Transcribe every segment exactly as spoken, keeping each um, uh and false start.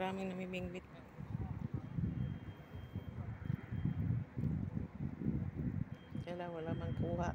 Maraming namimingwit. Kaya wala mang kuha.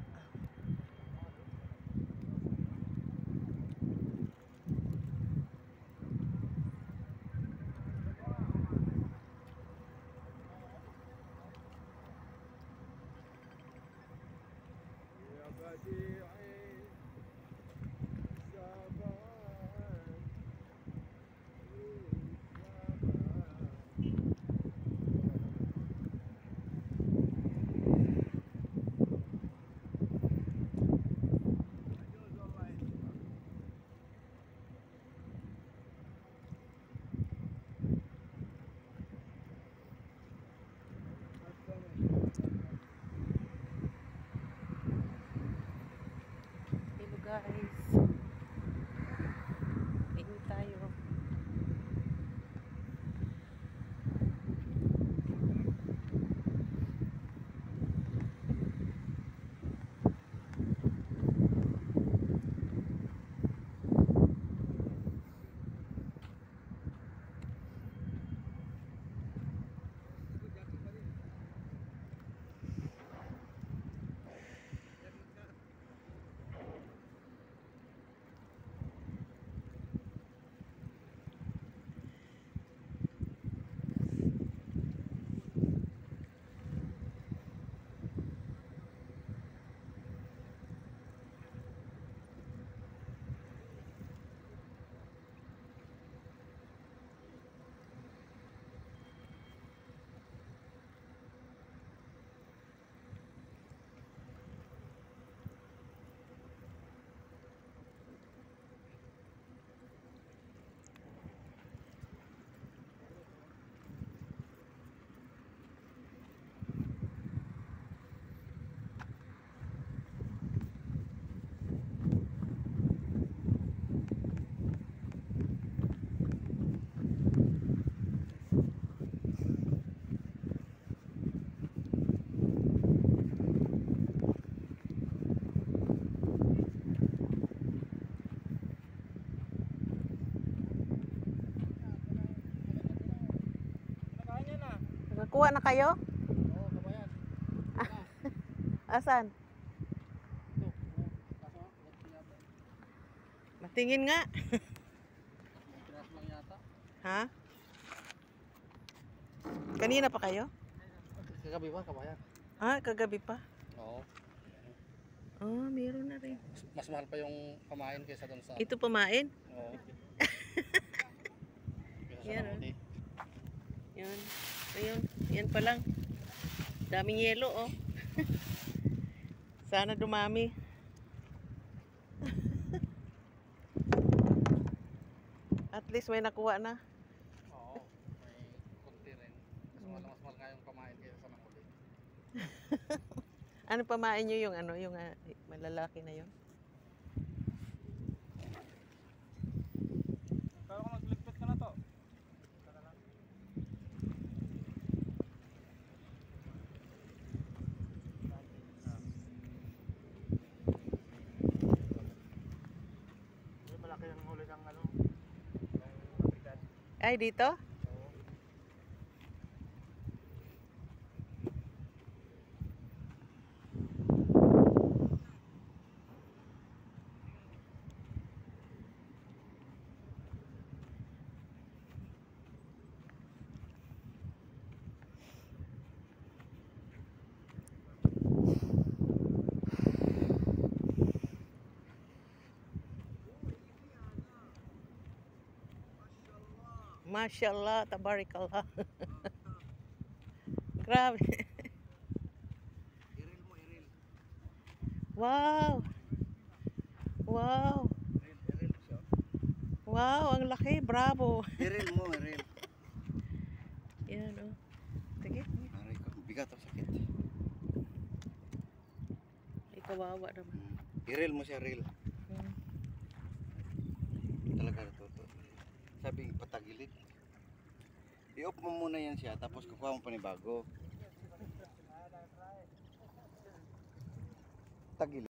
Hello guys, tingin tayo. Nakakuha na kayo? Oo, kabayan. Asan? Matingin nga. Piras lang yata. Ha? Kanina pa kayo? Kagabi ba, kabayan? Ah, kagabi pa? Oo. Oh, meron na rin. Mas, mas mahal pa yung pamain kaysa doon sa... Ito pamain? Oo. Kaysa sa Yan, Namuti. Yan. Ayun, yan pa lang. Daming yelo, oh. Sana dumami. At least may nakuha na. Oo, may konti rin. Mas mahal, mas mahal nga yung pamain kaysa sa Namuti. Ano pamain nyo yung ano, yung uh, malalaki na yun? Pero kung nagligpit ka na to? Malaki yung huli ng ano, ng mabigat. Ay, dito? Mashallah, tabarakallah. Grabe. Iril mo, iril. Wow. Wow. Iril, iril siya. Wow, ang laki. Bravo. Iril mo, iril. Yan, oh. Sige. Aray ko, bigat o sakit. Ay, kawawa naman. Iril mo siya, iril. Hmm. Talaga to, to. Sabi patagilid. I-off mo muna yan siya, tapos kukuha mo panibago. Tagilid.